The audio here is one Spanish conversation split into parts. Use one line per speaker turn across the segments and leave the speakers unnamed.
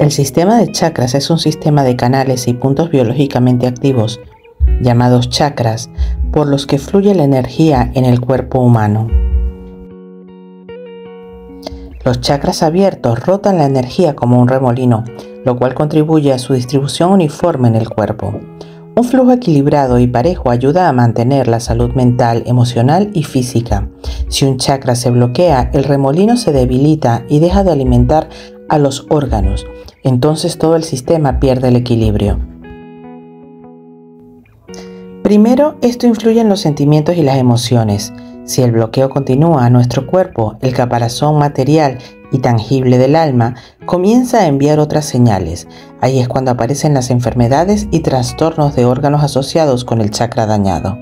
El sistema de chakras es un sistema de canales y puntos biológicamente activos, llamados chakras, por los que fluye la energía en el cuerpo humano. Los chakras abiertos rotan la energía como un remolino, lo cual contribuye a su distribución uniforme en el cuerpo. Un flujo equilibrado y parejo ayuda a mantener la salud mental, emocional y física. Si un chakra se bloquea, el remolino se debilita y deja de alimentar a los órganos. Entonces todo el sistema pierde el equilibrio. Primero, esto influye en los sentimientos y las emociones. Si el bloqueo continúa, nuestro cuerpo, el caparazón material y tangible del alma, comienza a enviar otras señales. Ahí es cuando aparecen las enfermedades y trastornos de órganos asociados con el chakra dañado.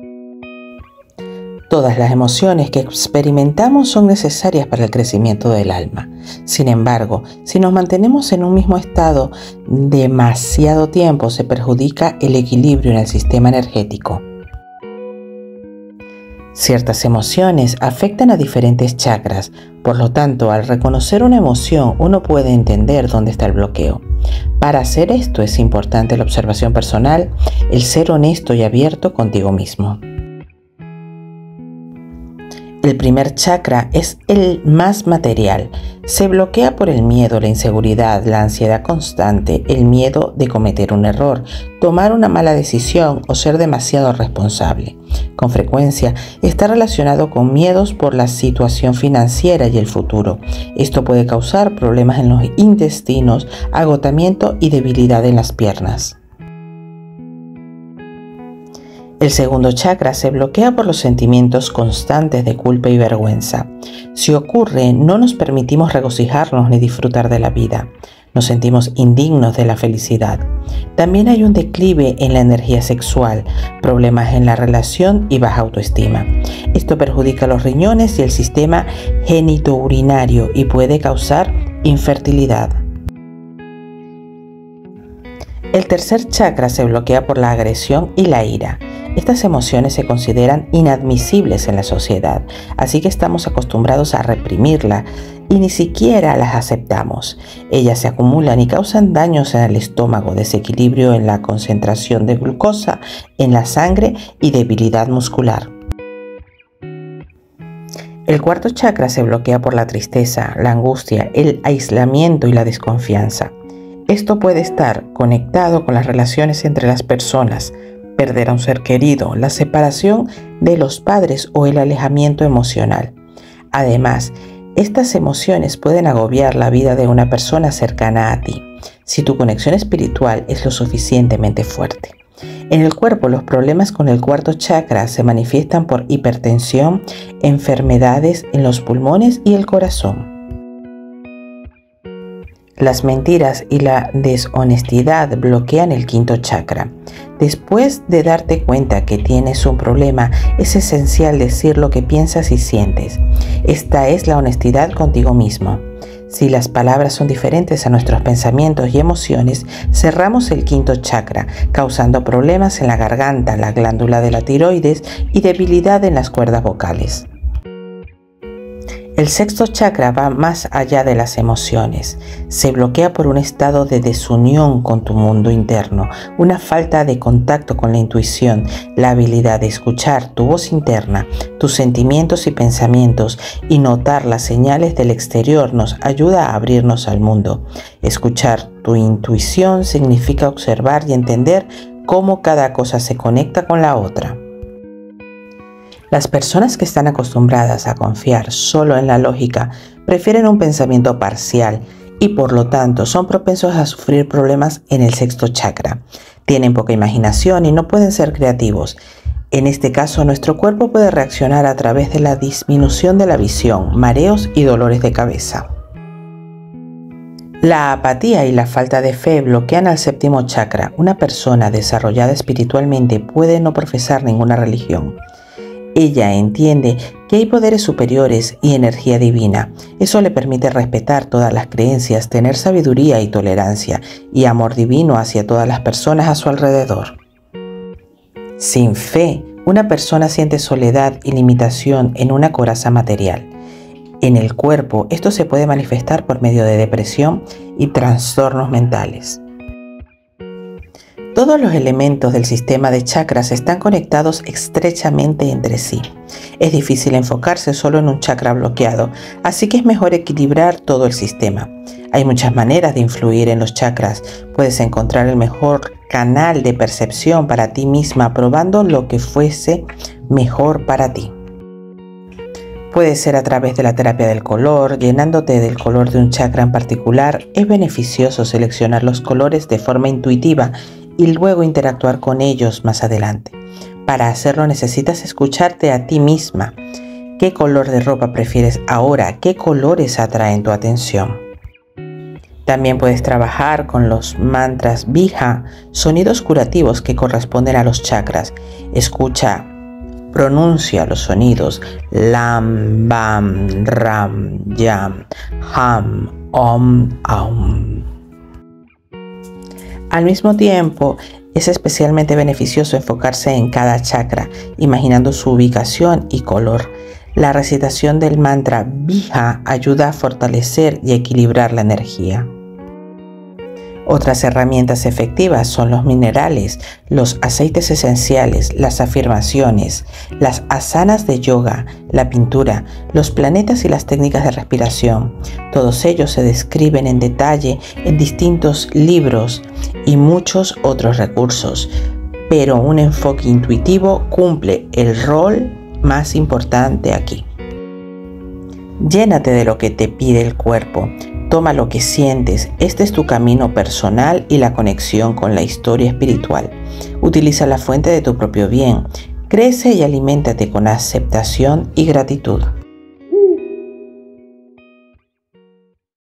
Todas las emociones que experimentamos son necesarias para el crecimiento del alma. Sin embargo, si nos mantenemos en un mismo estado demasiado tiempo, se perjudica el equilibrio en el sistema energético. Ciertas emociones afectan a diferentes chakras, por lo tanto, al reconocer una emoción, uno puede entender dónde está el bloqueo. Para hacer esto es importante la observación personal, el ser honesto y abierto contigo mismo. El primer chakra es el más material. Se bloquea por el miedo, la inseguridad, la ansiedad constante, el miedo de cometer un error, tomar una mala decisión o ser demasiado responsable. Con frecuencia está relacionado con miedos por la situación financiera y el futuro. Esto puede causar problemas en los intestinos, agotamiento y debilidad en las piernas. El segundo chakra se bloquea por los sentimientos constantes de culpa y vergüenza. Si ocurre, no nos permitimos regocijarnos ni disfrutar de la vida. Nos sentimos indignos de la felicidad. También hay un declive en la energía sexual, problemas en la relación y baja autoestima. Esto perjudica los riñones y el sistema genitourinario y puede causar infertilidad. El tercer chakra se bloquea por la agresión y la ira. Estas emociones se consideran inadmisibles en la sociedad, así que estamos acostumbrados a reprimirla y ni siquiera las aceptamos. Ellas se acumulan y causan daños en el estómago, desequilibrio en la concentración de glucosa en la sangre y debilidad muscular. El cuarto chakra se bloquea por la tristeza, la angustia, el aislamiento y la desconfianza. Esto puede estar conectado con las relaciones entre las personas, perder a un ser querido, la separación de los padres o el alejamiento emocional. Además, estas emociones pueden agobiar la vida de una persona cercana a ti, si tu conexión espiritual es lo suficientemente fuerte. En el cuerpo, los problemas con el cuarto chakra se manifiestan por hipertensión, enfermedades en los pulmones y el corazón. Las mentiras y la deshonestidad bloquean el quinto chakra. Después de darte cuenta que tienes un problema, es esencial decir lo que piensas y sientes. Esta es la honestidad contigo mismo. Si las palabras son diferentes a nuestros pensamientos y emociones, cerramos el quinto chakra, causando problemas en la garganta, la glándula de la tiroides y debilidad en las cuerdas vocales. El sexto chakra va más allá de las emociones. Se bloquea por un estado de desunión con tu mundo interno, una falta de contacto con la intuición, la habilidad de escuchar tu voz interna, tus sentimientos y pensamientos y notar las señales del exterior nos ayuda a abrirnos al mundo. Escuchar tu intuición significa observar y entender cómo cada cosa se conecta con la otra. Las personas que están acostumbradas a confiar solo en la lógica prefieren un pensamiento parcial y por lo tanto son propensos a sufrir problemas en el sexto chakra. Tienen poca imaginación y no pueden ser creativos. En este caso, nuestro cuerpo puede reaccionar a través de la disminución de la visión, mareos y dolores de cabeza. La apatía y la falta de fe bloquean al séptimo chakra. Una persona desarrollada espiritualmente puede no profesar ninguna religión. Ella entiende que hay poderes superiores y energía divina. Eso le permite respetar todas las creencias, tener sabiduría y tolerancia y amor divino hacia todas las personas a su alrededor. Sin fe, una persona siente soledad y limitación en una coraza material. En el cuerpo, esto se puede manifestar por medio de depresión y trastornos mentales. Todos los elementos del sistema de chakras están conectados estrechamente entre sí. Es difícil enfocarse solo en un chakra bloqueado, así que es mejor equilibrar todo el sistema. Hay muchas maneras de influir en los chakras. Puedes encontrar el mejor canal de percepción para ti misma probando lo que fuese mejor para ti. Puede ser a través de la terapia del color, llenándote del color de un chakra en particular. Es beneficioso seleccionar los colores de forma intuitiva y luego interactuar con ellos más adelante. Para hacerlo necesitas escucharte a ti misma. ¿Qué color de ropa prefieres ahora? ¿Qué colores atraen tu atención? También puedes trabajar con los mantras Bija, sonidos curativos que corresponden a los chakras. Escucha, pronuncia los sonidos Lam, Bam, Ram, Yam, Ham, Om, Aum. Al mismo tiempo, es especialmente beneficioso enfocarse en cada chakra, imaginando su ubicación y color. La recitación del mantra Bija ayuda a fortalecer y equilibrar la energía. Otras herramientas efectivas son los minerales, los aceites esenciales, las afirmaciones, las asanas de yoga, la pintura, los planetas y las técnicas de respiración. Todos ellos se describen en detalle en distintos libros y muchos otros recursos, pero un enfoque intuitivo cumple el rol más importante aquí. Llénate de lo que te pide el cuerpo. Toma lo que sientes. Este es tu camino personal y la conexión con la historia espiritual. Utiliza la fuente de tu propio bien. Crece y aliméntate con aceptación y gratitud.